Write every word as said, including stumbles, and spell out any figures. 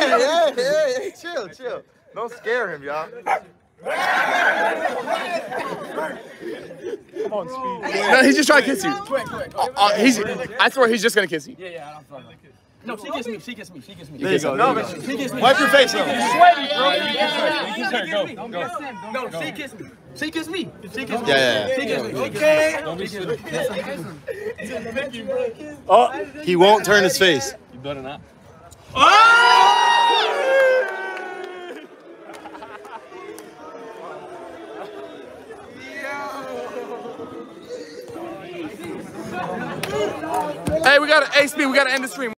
hey, hey, hey, chill, chill. Don't scare him, y'all. Come on, Speed. No, he's just trying to kiss you. Quick, quick. Uh, uh, he's, I swear he's just gonna kiss you. Yeah, yeah, I'm sorry. No, she kissed me. She kissed me. She kissed me. There you go. No, there but you She kissed me. Wipe your face, though. Sweaty, bro. You kiss her. You kiss her. Go, go. No, she kissed me. She kissed me. She kissed me. Yeah, yeah, She kissed me. Okay. Don't be silly. Oh, he won't turn his face. You better not. Hey, we gotta, hey, Speed, we gotta end the stream.